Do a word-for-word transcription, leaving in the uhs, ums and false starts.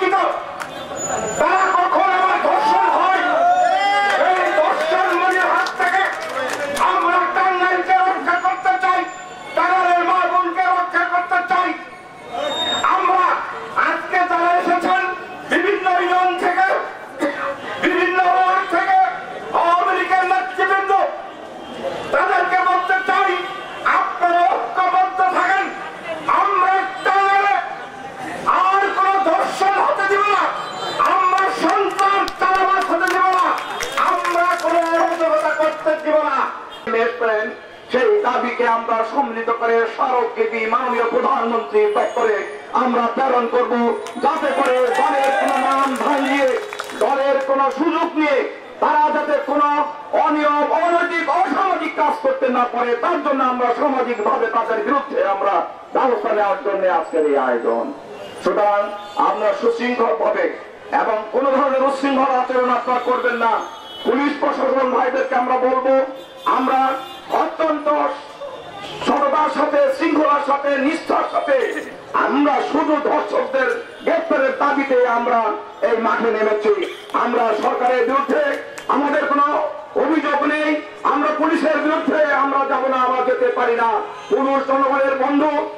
পরিচিত, তারা কখন আমার ধর্ষণ হয় এই ধর্ষণ মনির হাত থেকে আমরা টাঙ্গাইলকে রক্ষা করতে চাই, টাঙ্গাইলের মা বোনকে রক্ষা করতে চাই। আমরা আজকে যারা এসেছেন বিভিন্ন ইউনিয়ন থেকে, বিভিন্ন ওয়ার্ড থেকে, আওয়ামী লীগের নেতৃবৃন্দ, তাদেরকে বলতে চাই আপনারা ঐক্যবদ্ধ থাকেন। আমরা টাঙ্গাইলে আর কোন ধর্ষণ হতে দিব না, আমরা সন্তান চালাবাস হতে দিব না, আমরা কোন অরাজকতা করতে দিব না। সেই দাবিকে আমরা সম্মিলিত করে স্মারকলিপি মাননীয় প্রধানমন্ত্রী দপ্তরে আমরা প্রেরণ করব, যাতে করে দলের কোন নাম ভাঙিয়ে দলের কোন সুযোগ নিয়ে তারা যাতে কোন অনিয়ম অনৈতিক অসামাজিক কাজ করতে না পারে, তার জন্য আমরা সামাজিক ভাবে তাদের বিরুদ্ধে আমরা ব্যবস্থা নেওয়ার জন্য আজকের এই আয়োজন। সুতরাং আমরা সুশৃঙ্খল ভাবে এবং কোন ধরনের উচ্ছৃঙ্খল আচরণ আপনারা করবেন না। পুলিশ প্রশাসন ভাইদেরকে আমরা বলবো, আমরা অত্যন্ত সততার সাথে, শৃঙ্খলার সাথে, নিষ্ঠার সাথে আমরা শুধু ধর্ষকদের গ্রেপ্তারের দাবিতে আমরা এই মাঠে নেমেছি। আমরা সরকারের বিরুদ্ধে আমাদের কোনো অভিযোগ নেই, আমরা পুলিশের বিরুদ্ধে আমরা যাব না, আমরা যেতে পারি না। পুলিশ জনগণের বন্ধু।